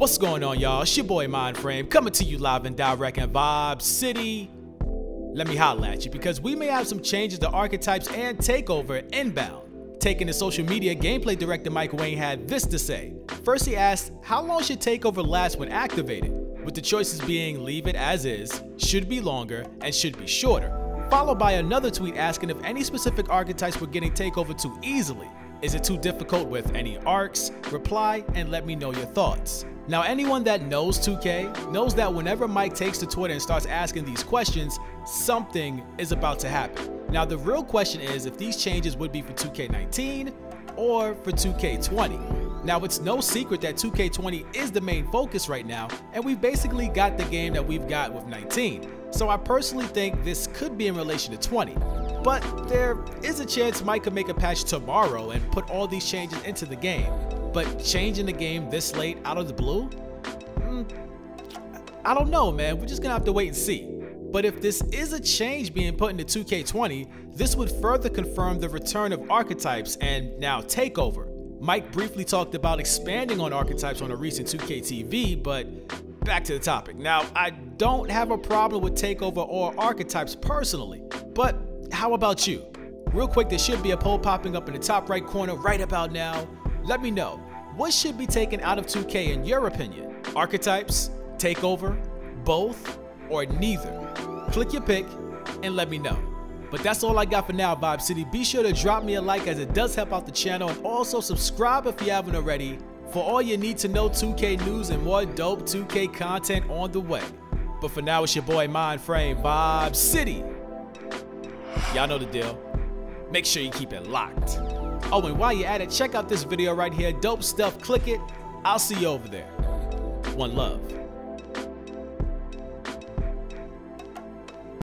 What's going on, y'all? It's your boy Mindframe coming to you live and direct in Vibe City. Let me holla at you because we may have some changes to archetypes and takeover inbound. Taking the social media, gameplay director Mike Wang had this to say. First, he asked, how long should takeover last when activated? With the choices being leave it as is, should be longer, and should be shorter. Followed by another tweet asking if any specific archetypes were getting takeover too easily. Is it too difficult with any arcs? Reply and let me know your thoughts. Now, anyone that knows 2K knows that whenever Mike takes to Twitter and starts asking these questions, something is about to happen. Now, the real question is if these changes would be for 2K19 or for 2K20. Now, it's no secret that 2K20 is the main focus right now, and we've basically got the game that we've got with 19. So I personally think this could be in relation to 20. But there is a chance Mike could make a patch tomorrow and put all these changes into the game. But changing the game this late out of the blue? I don't know, man. We're just gonna have to wait and see. But if this is a change being put into 2K20, this would further confirm the return of archetypes and now takeover. Mike briefly talked about expanding on archetypes on a recent 2K TV, but back to the topic. Now, I don't have a problem with takeover or archetypes personally, but how about you? Real quick, there should be a poll popping up in the top right corner right about now. Let me know, what should be taken out of 2K in your opinion? Archetypes, takeover, both, or neither? Click your pick and let me know. But that's all I got for now, Vibe City. Be sure to drop me a like as it does help out the channel, and also subscribe if you haven't already for all you need to know 2K news and more dope 2K content on the way. But for now, it's your boy Mindframe, Vibe City. Y'all know the deal. Make sure you keep it locked. Oh, and while you're at it, check out this video right here. Dope stuff, click it. I'll see you over there. One love.